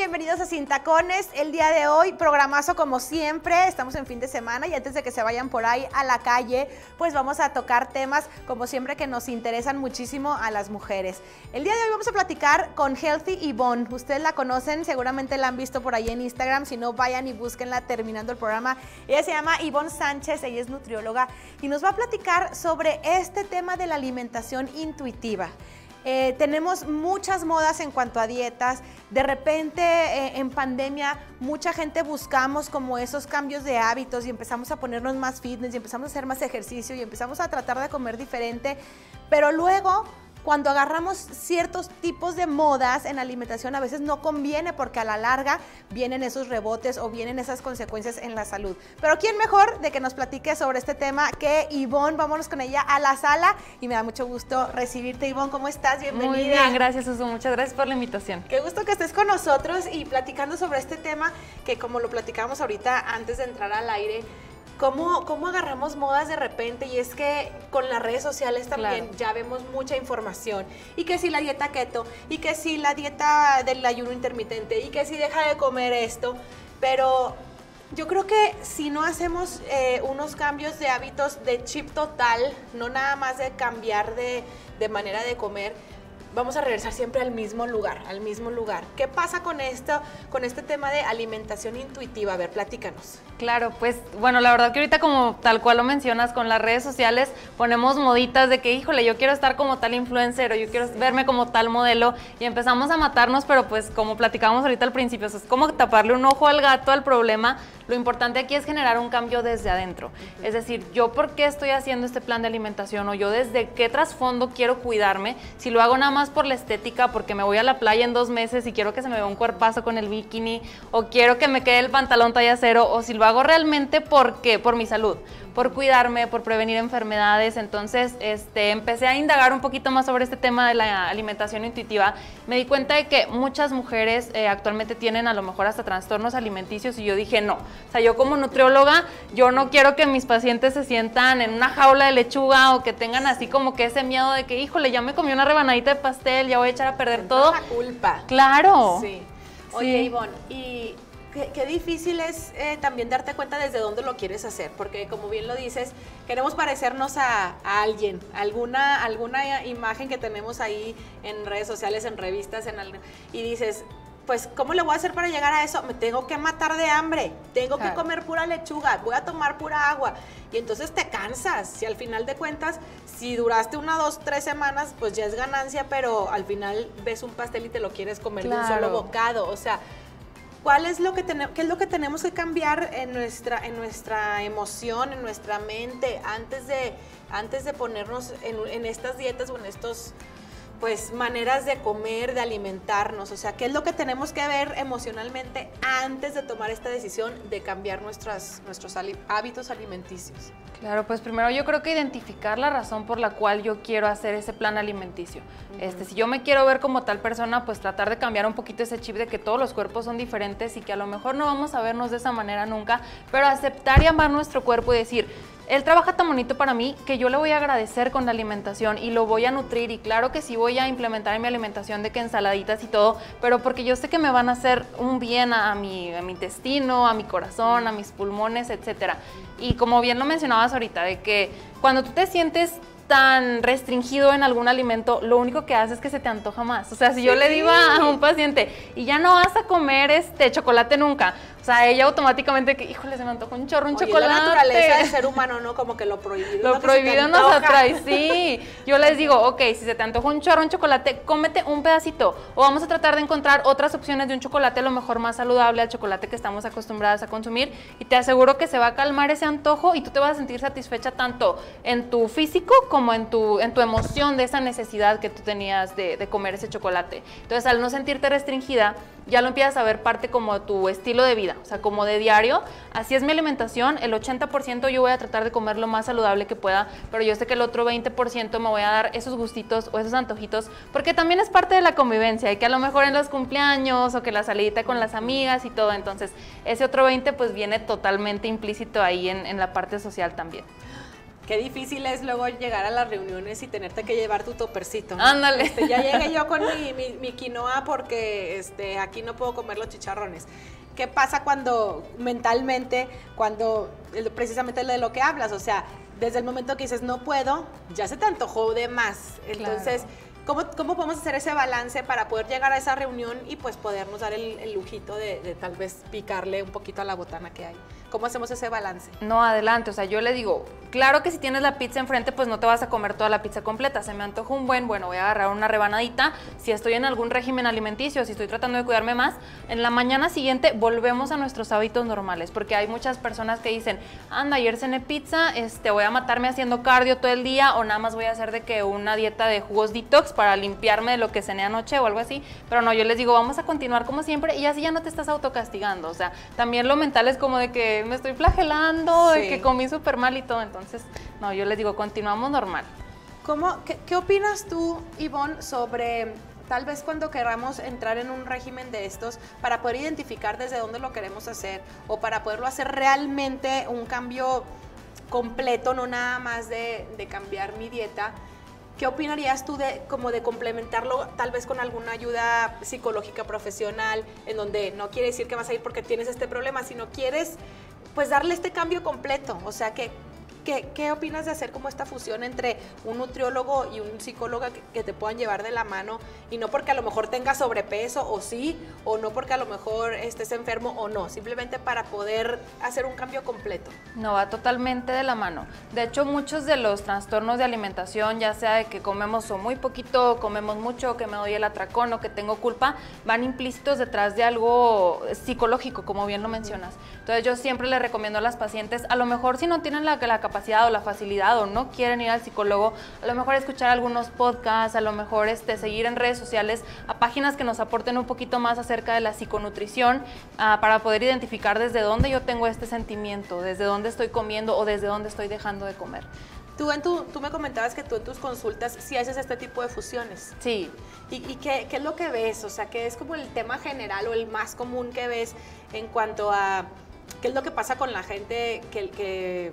Bienvenidos a Sin Tacones. El día de hoy, programazo como siempre, estamos en fin de semana y antes de que se vayan por ahí a la calle, pues vamos a tocar temas como siempre que nos interesan muchísimo a las mujeres. El día de hoy vamos a platicar con Healthy Yvonne. Ustedes la conocen, seguramente la han visto por ahí en Instagram, si no vayan y búsquenla terminando el programa. Ella se llama Yvonne Sánchez, ella es nutrióloga y nos va a platicar sobre este tema de la alimentación intuitiva. Tenemos muchas modas en cuanto a dietas. De repente en pandemia mucha gente buscamos como esos cambios de hábitos y empezamos a ponernos más fitness y empezamos a hacer más ejercicio y empezamos a tratar de comer diferente, pero luego cuando agarramos ciertos tipos de modas en alimentación a veces no conviene porque a la larga vienen esos rebotes o vienen esas consecuencias en la salud. Pero ¿quién mejor de que nos platique sobre este tema que Yvonne? Vámonos con ella a la sala y me da mucho gusto recibirte, Yvonne. ¿Cómo estás? Bienvenida. Muy bien, gracias, Susu. Muchas gracias por la invitación. Qué gusto que estés con nosotros y platicando sobre este tema que, como lo platicamos ahorita antes de entrar al aire, ¿Cómo agarramos modas de repente? Y es que con las redes sociales también ya vemos mucha información. Y que si la dieta keto, y que si la dieta del ayuno intermitente, y que si deja de comer esto. Pero yo creo que si no hacemos unos cambios de hábitos de chip total, no nada más de cambiar de manera de comer, vamos a regresar siempre al mismo lugar, ¿Qué pasa con esto, con este tema de alimentación intuitiva? A ver, platícanos. Claro, pues, bueno, la verdad que ahorita como tal cual lo mencionas, con las redes sociales ponemos moditas de que, híjole, yo quiero estar como tal influencer o yo quiero verme como tal modelo y empezamos a matarnos, pero pues como platicábamos ahorita al principio, es como taparle un ojo al gato al problema. Lo importante aquí es generar un cambio desde adentro. Es decir, yo por qué estoy haciendo este plan de alimentación o yo desde qué trasfondo quiero cuidarme. Si lo hago nada más por la estética, porque me voy a la playa en 2 meses y quiero que se me vea un cuerpazo con el bikini o quiero que me quede el pantalón talla 0, o si lo hago realmente porque por mi salud, por cuidarme, por prevenir enfermedades. Entonces empecé a indagar un poquito más sobre este tema de la alimentación intuitiva. Me di cuenta de que muchas mujeres actualmente tienen a lo mejor hasta trastornos alimenticios y yo dije no, o sea, yo como nutrióloga, yo no quiero que mis pacientes se sientan en una jaula de lechuga o que tengan así como que ese miedo de que, híjole, ya me comí una rebanadita de pastel, ya voy a echar a perder todo. La culpa. Claro. Sí. Oye, Yvonne, y qué difícil es también darte cuenta desde dónde lo quieres hacer, porque como bien lo dices, queremos parecernos a alguien, alguna imagen que tenemos ahí en redes sociales, en revistas, y dices, pues, ¿cómo le voy a hacer para llegar a eso? Me tengo que matar de hambre, tengo que comer pura lechuga, voy a tomar pura agua. Y entonces te cansas. Si al final de cuentas, si duraste 1, 2, 3 semanas, pues ya es ganancia, pero al final ves un pastel y te lo quieres comer de un solo bocado. O sea, ¿qué es lo que tenemos que cambiar en nuestra emoción, en nuestra mente, antes de ponernos en estas dietas o en estos, pues, maneras de comer, de alimentarnos? O sea, ¿qué es lo que tenemos que ver emocionalmente antes de tomar esta decisión de cambiar nuestros hábitos alimenticios? Claro, pues primero yo creo que identificar la razón por la cual yo quiero hacer ese plan alimenticio. Si yo me quiero ver como tal persona, pues tratar de cambiar un poquito ese chip de que todos los cuerpos son diferentes y que a lo mejor no vamos a vernos de esa manera nunca, pero aceptar y amar nuestro cuerpo y decir, él trabaja tan bonito para mí que yo le voy a agradecer con la alimentación y lo voy a nutrir, y claro que sí voy a implementar en mi alimentación de que ensaladitas y todo, pero porque yo sé que me van a hacer un bien a mi intestino, a mi corazón, a mis pulmones, etcétera. Y como bien lo mencionabas ahorita, de que cuando tú te sientes tan restringido en algún alimento, lo único que hace es que se te antoja más. O sea, si yo le digo a un paciente, y ya no vas a comer chocolate nunca, o sea, ella automáticamente que, híjole, se me antoja un chorro, un chocolate. La naturaleza del ser humano, ¿no? Como que lo prohibido. Lo prohibido nos atrae, sí. Yo les digo, ok, si se te antoja un chorro, un chocolate, cómete un pedacito. O vamos a tratar de encontrar otras opciones de un chocolate, a lo mejor más saludable al chocolate que estamos acostumbradas a consumir. Y te aseguro que se va a calmar ese antojo y tú te vas a sentir satisfecha tanto en tu físico como en tu emoción de esa necesidad que tú tenías de comer ese chocolate. Entonces, al no sentirte restringida, ya lo empiezas a ver parte como de tu estilo de vida, o sea, como de diario. Así es mi alimentación, el 80% yo voy a tratar de comer lo más saludable que pueda, pero yo sé que el otro 20% me voy a dar esos gustitos o esos antojitos, porque también es parte de la convivencia, y que a lo mejor en los cumpleaños o que la salidita con las amigas y todo, entonces ese otro 20 pues viene totalmente implícito ahí en la parte social también. Qué difícil es luego llegar a las reuniones y tenerte que llevar tu topercito, ¿no? Ándale. Ya llegué yo con mi quinoa porque aquí no puedo comer los chicharrones. ¿Qué pasa cuando mentalmente, precisamente de lo que hablas? O sea, desde el momento que dices no puedo, ya se te antojó de más. Entonces, claro. ¿Cómo podemos hacer ese balance para poder llegar a esa reunión y pues podernos dar el lujito de tal vez picarle un poquito a la botana que hay? ¿Cómo hacemos ese balance? No, adelante, o sea, yo le digo, claro que si tienes la pizza enfrente, pues no te vas a comer toda la pizza completa, se me antoja bueno, voy a agarrar una rebanadita, si estoy en algún régimen alimenticio, si estoy tratando de cuidarme más, en la mañana siguiente volvemos a nuestros hábitos normales, porque hay muchas personas que dicen, anda, ayer cené pizza, voy a matarme haciendo cardio todo el día, o nada más voy a hacer de que una dieta de jugos detox para limpiarme de lo que cené anoche o algo así, pero no, yo les digo, vamos a continuar como siempre, y así ya no te estás autocastigando, o sea, también lo mental es como de que me estoy flagelando, de que comí súper mal y todo, entonces, no, yo les digo, continuamos normal. ¿Qué opinas tú, Ivonne, sobre tal vez cuando queramos entrar en un régimen de estos para poder identificar desde dónde lo queremos hacer o para poderlo hacer realmente un cambio completo, no nada más de cambiar mi dieta? ¿Qué opinarías tú de complementarlo tal vez con alguna ayuda psicológica profesional en donde no quiere decir que vas a ir porque tienes este problema, sino quieres pues darle este cambio completo? O sea, ¿qué opinas de hacer como esta fusión entre un nutriólogo y un psicólogo que te puedan llevar de la mano? Y no porque a lo mejor tengas sobrepeso o sí, o no porque a lo mejor estés enfermo o no, simplemente para poder hacer un cambio completo. No, va totalmente de la mano. De hecho, muchos de los trastornos de alimentación, ya sea de que comemos o muy poquito, o comemos mucho, que me doy el atracón o que tengo culpa, van implícitos detrás de algo psicológico, como bien lo mencionas. Entonces, yo siempre les recomiendo a las pacientes, a lo mejor si no tienen la capacidad o la facilidad o no quieren ir al psicólogo, a lo mejor escuchar algunos podcasts, a lo mejor seguir en redes sociales a páginas que nos aporten un poquito más acerca de la psiconutrición para poder identificar desde dónde yo tengo este sentimiento, desde dónde estoy comiendo o desde dónde estoy dejando de comer. Tú me comentabas que tú en tus consultas sí haces este tipo de fusiones. Sí. ¿Y qué es lo que ves? O sea, ¿qué es como el tema general o el más común que ves en cuanto a qué es lo que pasa con la gente que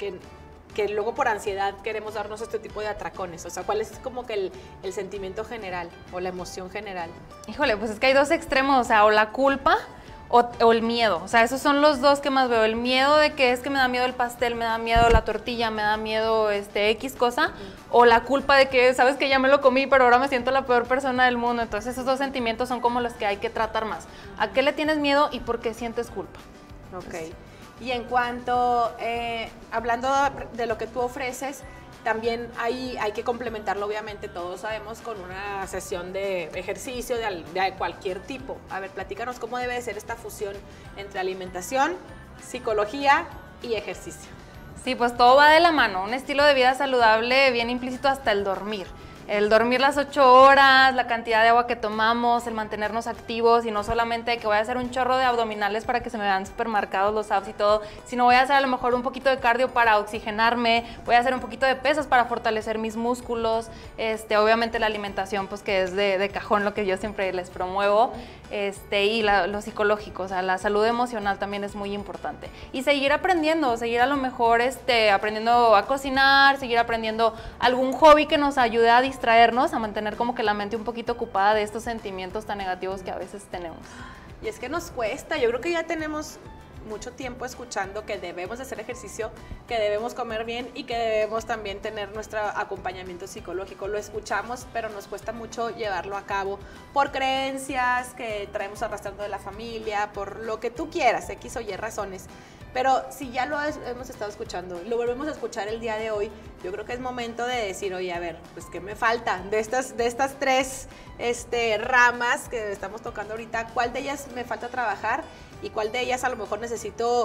luego por ansiedad queremos darnos este tipo de atracones? O sea, ¿cuál es como que el sentimiento general o la emoción general? Híjole, pues es que hay dos extremos, o sea, o la culpa o el miedo. O sea, esos son los dos que más veo. El miedo de que es que me da miedo el pastel, me da miedo la tortilla, me da miedo X cosa, o la culpa de que, sabes que ya me lo comí, pero ahora me siento la peor persona del mundo. Entonces, esos dos sentimientos son como los que hay que tratar más. ¿A qué le tienes miedo y por qué sientes culpa? Ok. Y en cuanto, hablando de lo que tú ofreces, también hay que complementarlo, obviamente, todos sabemos, con una sesión de ejercicio de cualquier tipo. A ver, platícanos cómo debe de ser esta fusión entre alimentación, psicología y ejercicio. Sí, pues todo va de la mano. Un estilo de vida saludable viene implícito hasta el dormir. El dormir las 8 horas, la cantidad de agua que tomamos, el mantenernos activos y no solamente que voy a hacer un chorro de abdominales para que se me vean súper marcados los abs y todo, sino voy a hacer a lo mejor un poquito de cardio para oxigenarme, voy a hacer un poquito de pesas para fortalecer mis músculos, obviamente la alimentación pues que es de cajón lo que yo siempre les promuevo, y lo psicológico, o sea, la salud emocional también es muy importante. Y seguir aprendiendo, seguir a lo mejor aprendiendo a cocinar, seguir aprendiendo algún hobby que nos ayude a distraernos, a mantener como que la mente un poquito ocupada de estos sentimientos tan negativos que a veces tenemos. Y es que nos cuesta, yo creo que ya tenemos mucho tiempo escuchando que debemos de hacer ejercicio, que debemos comer bien y que debemos también tener nuestro acompañamiento psicológico. Lo escuchamos, pero nos cuesta mucho llevarlo a cabo por creencias que traemos arrastrando de la familia, por lo que tú quieras, X o Y razones. Pero si ya lo hemos estado escuchando, lo volvemos a escuchar el día de hoy, yo creo que es momento de decir, oye, a ver, pues ¿qué me falta? De estas tres ramas que estamos tocando ahorita, ¿cuál de ellas me falta trabajar? Y cuál de ellas a lo mejor necesito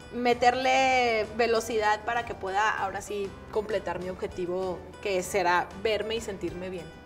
meterle velocidad para que pueda ahora sí completar mi objetivo, que será verme y sentirme bien, ¿no?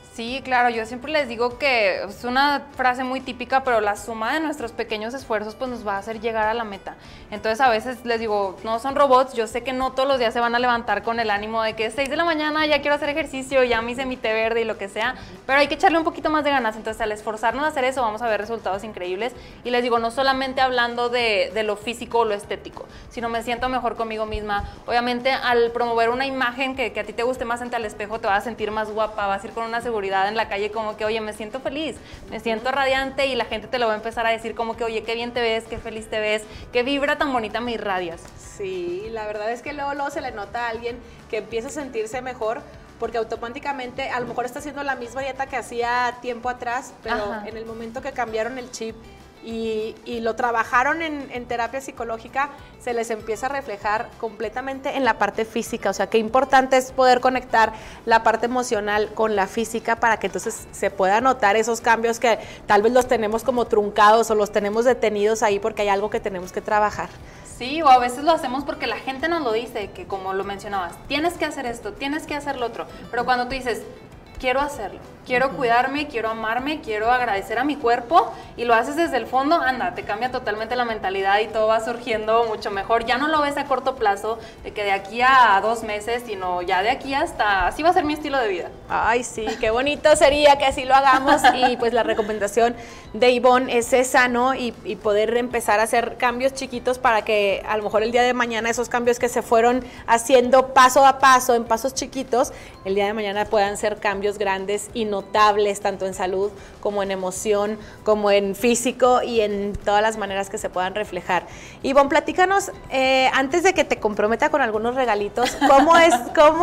Sí, claro, yo siempre les digo que es una frase muy típica, pero la suma de nuestros pequeños esfuerzos pues nos va a hacer llegar a la meta. Entonces a veces les digo, no son robots, yo sé que no todos los días se van a levantar con el ánimo de que 6 de la mañana ya quiero hacer ejercicio, ya me hice mi té verde y lo que sea, pero hay que echarle un poquito más de ganas. Entonces al esforzarnos a hacer eso vamos a ver resultados increíbles. Y les digo, no solamente hablando de lo físico o lo estético, sino me siento mejor conmigo misma. Obviamente al promover una imagen que a ti te guste más ante el espejo, te vas a sentir más guapa, vas a ir con una seguridad en la calle como que, oye, me siento feliz, me siento radiante, y la gente te lo va a empezar a decir como que, oye, qué bien te ves, qué feliz te ves, qué vibra tan bonita me irradias. Sí, la verdad es que luego se le nota a alguien que empieza a sentirse mejor porque automáticamente a lo mejor está haciendo la misma dieta que hacía tiempo atrás, pero en el momento que cambiaron el chip y lo trabajaron en terapia psicológica, se les empieza a reflejar completamente en la parte física. O sea, qué importante es poder conectar la parte emocional con la física para que entonces se pueda notar esos cambios que tal vez los tenemos como truncados o los tenemos detenidos ahí porque hay algo que tenemos que trabajar. Sí, o a veces lo hacemos porque la gente nos lo dice, que como lo mencionabas, tienes que hacer esto, tienes que hacer lo otro, pero cuando tú dices, quiero hacerlo, quiero cuidarme, quiero amarme, quiero agradecer a mi cuerpo, y lo haces desde el fondo, anda, te cambia totalmente la mentalidad y todo va surgiendo mucho mejor. Ya no lo ves a corto plazo, de que de aquí a 2 meses, sino ya de aquí hasta, así va a ser mi estilo de vida. Ay, sí, qué bonito sería que así lo hagamos, y pues la recomendación de Ivonne es esa, ¿no? Y poder empezar a hacer cambios chiquitos para que a lo mejor el día de mañana esos cambios que se fueron haciendo paso a paso, en pasos chiquitos, el día de mañana puedan ser cambios grandes y notables, tanto en salud como en emoción, como en físico y en todas las maneras que se puedan reflejar. Ivonne, platícanos, antes de que te comprometa con algunos regalitos, ¿cómo es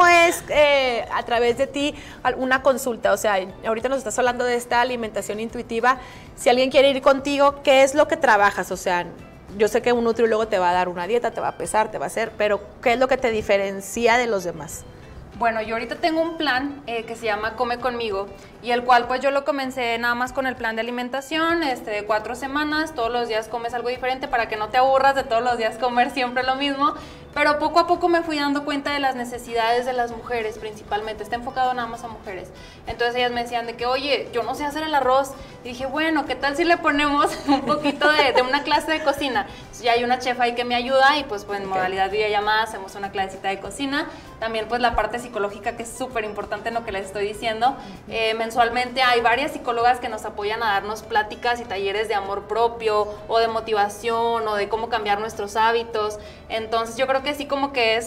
a través de ti una consulta? O sea, ahorita nos estás hablando de esta alimentación intuitiva. Si alguien quiere ir contigo, ¿qué es lo que trabajas? O sea, yo sé que un nutriólogo te va a dar una dieta, te va a pesar, te va a hacer, pero ¿qué es lo que te diferencia de los demás? Bueno, yo ahorita tengo un plan que se llama Come Conmigo, y el cual pues yo lo comencé nada más con el plan de alimentación, de 4 semanas, todos los días comes algo diferente para que no te aburras de todos los días comer siempre lo mismo, pero poco a poco me fui dando cuenta de las necesidades de las mujeres principalmente, está enfocado nada más a mujeres. Entonces ellas me decían de que, oye, yo no sé hacer el arroz, y dije, bueno, ¿qué tal si le ponemos un poquito de una clase de cocina? Entonces, ya hay una chef ahí que me ayuda, y pues en modalidad videollamada hacemos una clasecita de cocina. También pues la parte psicológica, que es súper importante en lo que les estoy diciendo. Mensualmente hay varias psicólogas que nos apoyan a darnos pláticas y talleres de amor propio, o de motivación, o de cómo cambiar nuestros hábitos. Entonces yo creo que sí, como que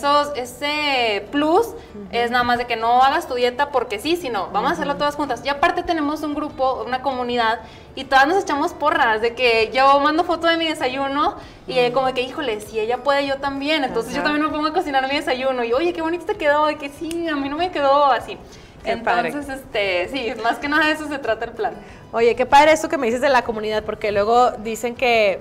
ese plus es nada más de que no hagas tu dieta porque sí, sino vamos a hacerlo todas juntas. Y aparte tenemos un grupo, una comunidad, y todas nos echamos porras, de que yo mando foto de mi desayuno y como que, híjole, si ella puede, yo también. Entonces yo también me pongo a cocinar mi desayuno y, oye, qué bonito te quedó, de que sí, a mí no me quedó así. Qué Entonces, padre. Sí, más que nada de eso se trata el plan. Oye, qué padre esto que me dices de la comunidad, porque luego dicen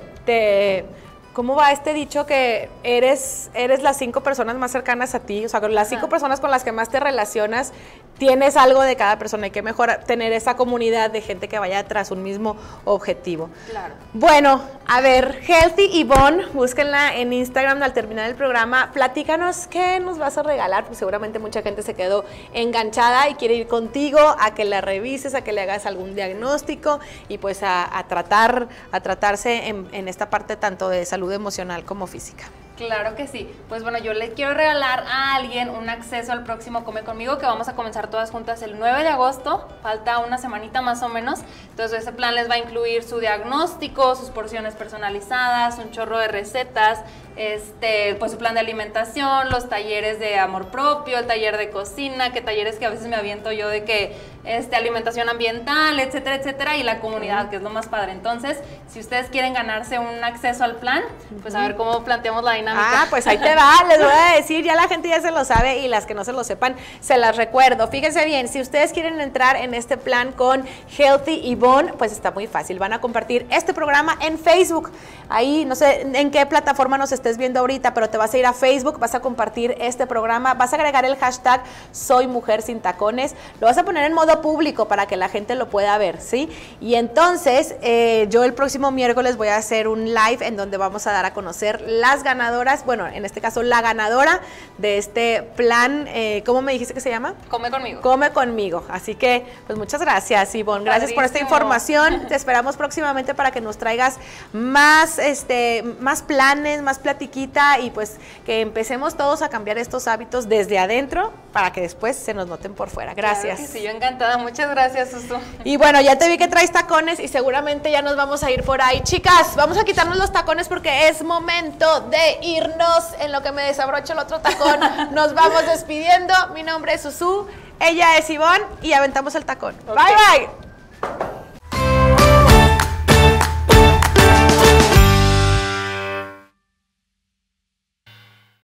que ¿cómo va este dicho? Que eres las 5 personas más cercanas a ti, o sea, las 5 personas con las que más te relacionas, tienes algo de cada persona, y qué mejor tener esa comunidad de gente que vaya tras un mismo objetivo. Claro. Bueno, a ver, Healthy Ivonne, búsquenla en Instagram al terminar el programa. Platícanos qué nos vas a regalar, porque seguramente mucha gente se quedó enganchada y quiere ir contigo a que la revises, a que le hagas algún diagnóstico y pues a tratarse en esta parte tanto de salud emocional como física. Claro que sí. Pues bueno, yo le quiero regalar a alguien un acceso al próximo Come Conmigo, que vamos a comenzar todas juntas el 9 de agosto. Falta una semanita más o menos. Entonces ese plan les va a incluir su diagnóstico, sus porciones personalizadas, un chorro de recetas, pues su plan de alimentación, los talleres de amor propio, el taller de cocina, que talleres que a veces me aviento yo de que alimentación ambiental, etcétera, etcétera, y la comunidad, que es lo más padre. Entonces, si ustedes quieren ganarse un acceso al plan, pues a ver cómo planteamos la dinámica. Ah, pues ahí te va, les voy a decir, ya la gente ya se lo sabe, y las que no se lo sepan, se las recuerdo. Fíjense bien, si ustedes quieren entrar en este plan con Healthy Ivonne, pues está muy fácil, van a compartir este programa en Facebook. Ahí, no sé en qué plataforma nos estés viendo ahorita, pero te vas a ir a Facebook, vas a compartir este programa, vas a agregar el hashtag Soy Mujer Sin Tacones, lo vas a poner en modo todo público para que la gente lo pueda ver, ¿sí? Y entonces yo el próximo miércoles voy a hacer un live en donde vamos a dar a conocer las ganadoras, bueno, en este caso la ganadora de este plan, ¿cómo me dijiste que se llama? Come conmigo. Come conmigo. Así que, pues muchas gracias, Ivonne. Gracias por esta información. Te esperamos próximamente para que nos traigas más, más planes, más platiquita y pues que empecemos todos a cambiar estos hábitos desde adentro para que después se nos noten por fuera. Gracias. Claro que sí, yo encantada. Muchas gracias, Susu. Y bueno, ya te vi que traes tacones y seguramente ya nos vamos a ir por ahí. Chicas, vamos a quitarnos los tacones porque es momento de irnos. En lo que me desabrocho el otro tacón, nos vamos despidiendo. Mi nombre es Susu, ella es Ivonne y aventamos el tacón. Okay. Bye, bye.